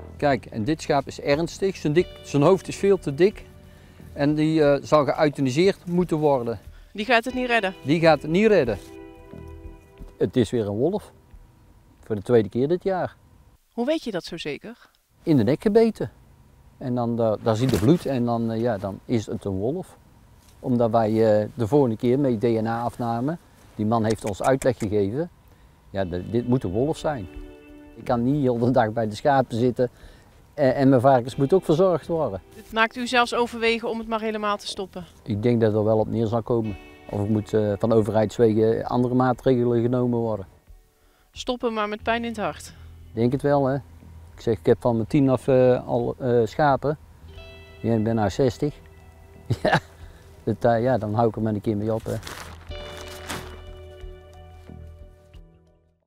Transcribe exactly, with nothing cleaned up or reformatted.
Kijk, en dit schaap is ernstig. Zijn, dik, zijn hoofd is veel te dik. En die uh, zal geëuthaniseerd moeten worden. Die gaat het niet redden? Die gaat het niet redden. Het is weer een wolf. Voor de tweede keer dit jaar. Hoe weet je dat zo zeker? In de nek gebeten. En dan uh, daar zie je bloed en dan, uh, ja, dan is het een wolf. Omdat wij uh, de vorige keer met D N A afnamen, die man heeft ons uitleg gegeven. Ja, de, dit moet een wolf zijn. Ik kan niet heel de dag bij de schapen zitten en, en mijn varkens moeten ook verzorgd worden. Het maakt u zelfs overwegen om het maar helemaal te stoppen? Ik denk dat er wel op neer zal komen. Of er moet uh, van overheidswegen andere maatregelen genomen worden. Stoppen, maar met pijn in het hart? Ik denk het wel, hè. Ik zeg, ik heb van mijn tien af uh, al uh, schapen. Ik ben nu zestig. Ja, dat, uh, ja, dan hou ik er maar een keer mee op. Hè.